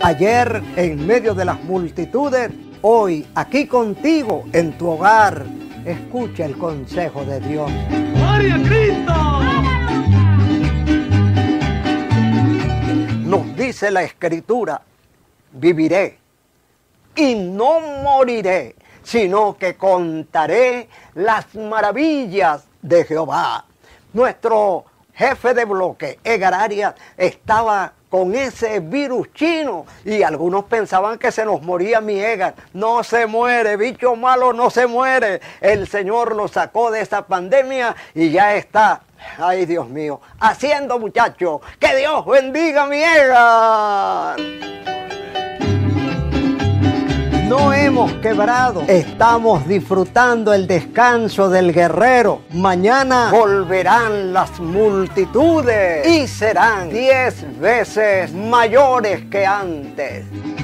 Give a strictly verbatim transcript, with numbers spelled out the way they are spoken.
Ayer en medio de las multitudes, hoy aquí contigo en tu hogar. Escucha el consejo de Dios. ¡Gloria a Cristo! Nos dice la Escritura, viviré y no moriré, sino que contaré las maravillas de Jehová. Nuestro jefe de bloque, Edgar Arias, estaba con ese virus chino y algunos pensaban que se nos moría mi Edgar. No se muere, bicho malo no se muere. El Señor lo sacó de esa pandemia y ya está, ay Dios mío, haciendo muchachos. Que Dios bendiga a mi Edgar. No hemos quebrado, estamos disfrutando el descanso del guerrero. Mañana volverán las multitudes y serán diez veces mayores que antes.